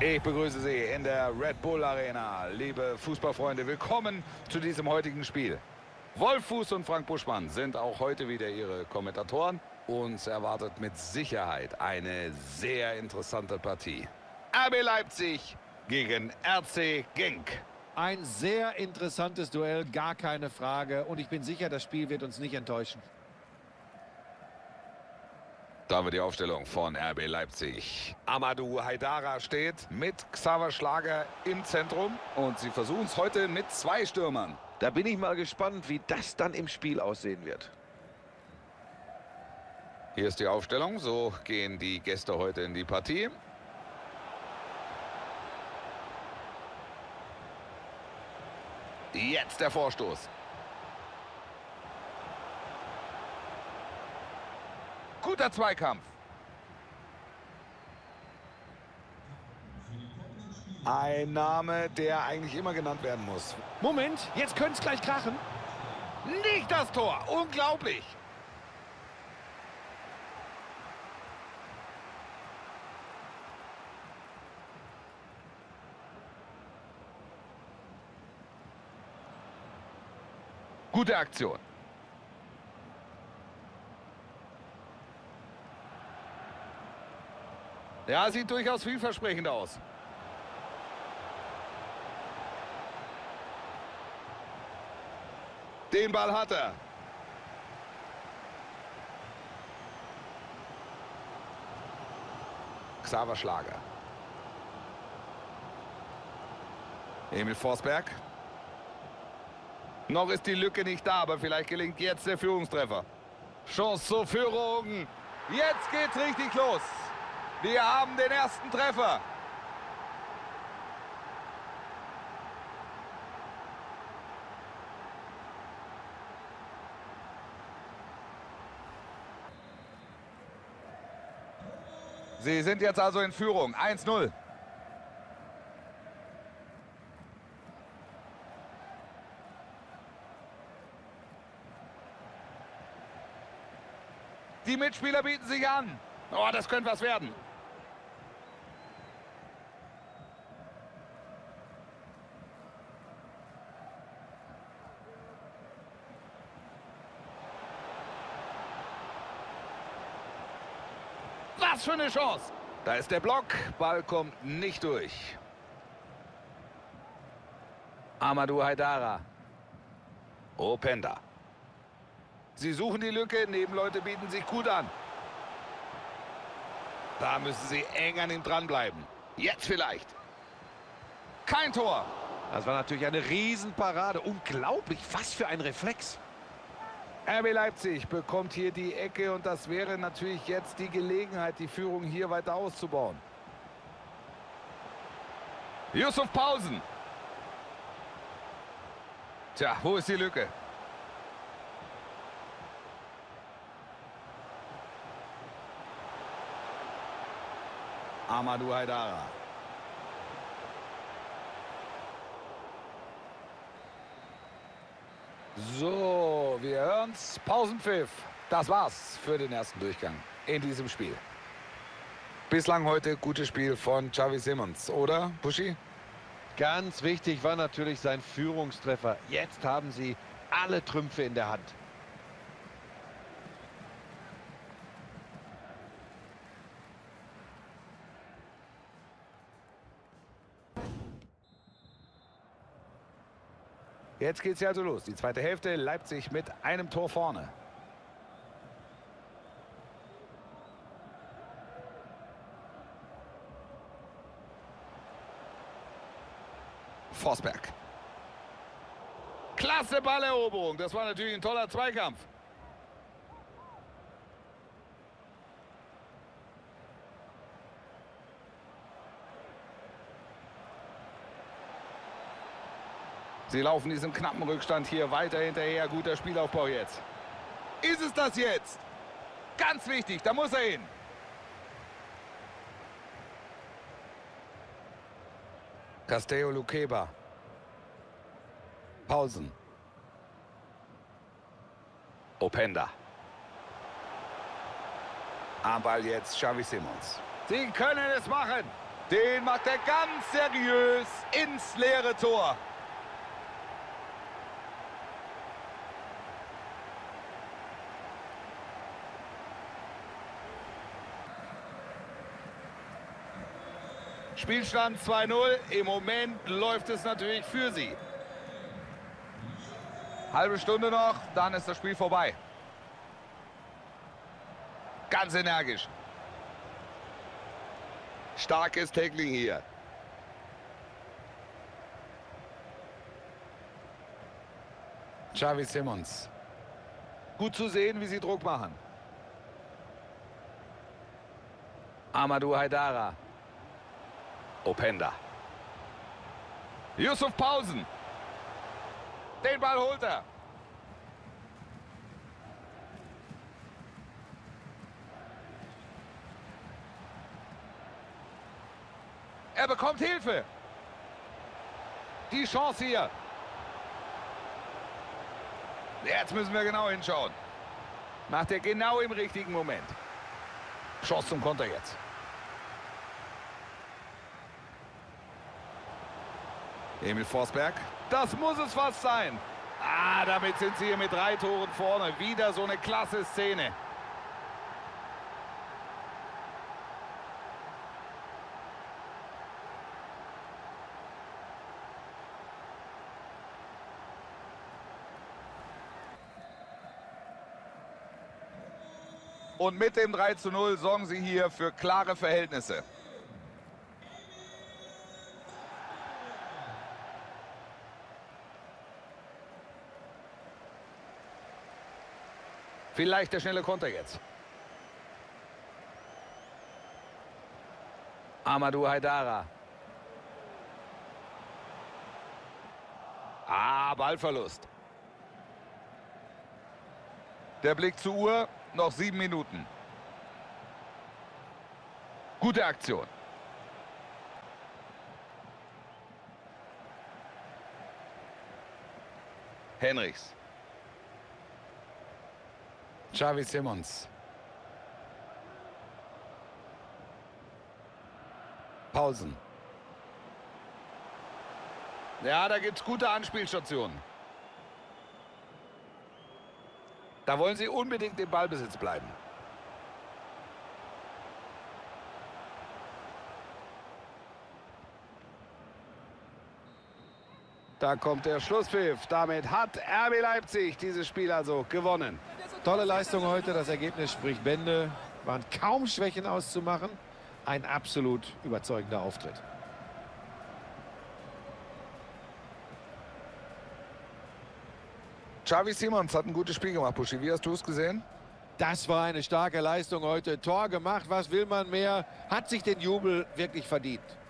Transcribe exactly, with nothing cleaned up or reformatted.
Ich begrüße Sie in der Red Bull Arena. Liebe Fußballfreunde, willkommen zu diesem heutigen Spiel. Wolf Fuß und Frank Buschmann sind auch heute wieder Ihre Kommentatoren. Uns erwartet mit Sicherheit eine sehr interessante Partie. R B Leipzig gegen R C Genk. Ein sehr interessantes Duell, gar keine Frage. Und ich bin sicher, das Spiel wird uns nicht enttäuschen. Da haben wir die Aufstellung von R B Leipzig. Amadou Haidara steht mit Xaver Schlager im Zentrum. Und sie versuchen es heute mit zwei Stürmern. Da bin ich mal gespannt, wie das dann im Spiel aussehen wird. Hier ist die Aufstellung. So gehen die Gäste heute in die Partie. Jetzt der Vorstoß. Guter Zweikampf. Ein Name, der eigentlich immer genannt werden muss. Moment, jetzt könnte es gleich krachen. Nicht das Tor. Unglaublich. Gute Aktion. Ja, sieht durchaus vielversprechend aus. Den Ball hat er. Xaver Schlager. Emil Forsberg. Noch ist die Lücke nicht da, aber vielleicht gelingt jetzt der Führungstreffer. Chance zur Führung. Jetzt geht's richtig los. Wir haben den ersten Treffer. Sie sind jetzt also in Führung. eins null. Die Mitspieler bieten sich an. Oh, das könnte was werden. Was für eine Chance. Da ist der Block. Ball kommt nicht durch. Amadou Haidara. Openda. Sie suchen die Lücke. Nebenleute bieten sich gut an. Da müssen sie eng an ihm dranbleiben. Jetzt vielleicht. Kein Tor. Das war natürlich eine Riesenparade. Unglaublich, was für ein Reflex. R B Leipzig bekommt hier die Ecke und das wäre natürlich jetzt die Gelegenheit, die Führung hier weiter auszubauen. Yusuf Pausen. Tja, wo ist die Lücke? Amadou Haidara. So, wir hören's. Pausenpfiff. Das war's für den ersten Durchgang in diesem Spiel. Bislang heute gutes Spiel von Xavi Simons, oder, Buschi? Ganz wichtig war natürlich sein Führungstreffer. Jetzt haben sie alle Trümpfe in der Hand. Jetzt geht's ja also los. Die zweite Hälfte, Leipzig mit einem Tor vorne. Forsberg. Klasse Balleroberung. Das war natürlich ein toller Zweikampf. Sie laufen diesem knappen Rückstand hier weiter hinterher. Guter Spielaufbau jetzt. Ist es das jetzt? Ganz wichtig, da muss er hin. Castello Luqueba. Pausen. Openda. Am Ball jetzt Xavi Simons. Sie können es machen. Den macht er ganz seriös ins leere Tor. Spielstand zwei null. Im Moment läuft es natürlich für sie. Halbe Stunde noch, dann ist das Spiel vorbei. Ganz energisch. Starkes Tackling hier. Xavi Simons. Gut zu sehen, wie sie Druck machen. Amadou Haidara. Openda. Yusuf Pausen. Den Ball holt er. Er bekommt Hilfe. Die Chance hier. Jetzt müssen wir genau hinschauen. Macht er genau im richtigen Moment. Chance zum Konter jetzt. Emil Forsberg. Das muss es fast sein. Ah, damit sind sie hier mit drei Toren vorne. Wieder so eine klasse Szene. Und mit dem drei zu null sorgen sie hier für klare Verhältnisse. Vielleicht der schnelle Konter jetzt. Amadou Haidara. Ah, Ballverlust. Der Blick zur Uhr. Noch sieben Minuten. Gute Aktion. Henrichs. Xavi Simons. Pausen. Ja, da gibt es gute Anspielstationen. Da wollen sie unbedingt im Ballbesitz bleiben. Da kommt der Schlusspfiff. Damit hat R B Leipzig dieses Spiel also gewonnen. Tolle Leistung heute, das Ergebnis spricht Bände. Waren kaum Schwächen auszumachen. Ein absolut überzeugender Auftritt. Xavi Simons hat ein gutes Spiel gemacht, Buschi. Wie hast du es gesehen? Das war eine starke Leistung heute. Tor gemacht, was will man mehr? Hat sich den Jubel wirklich verdient.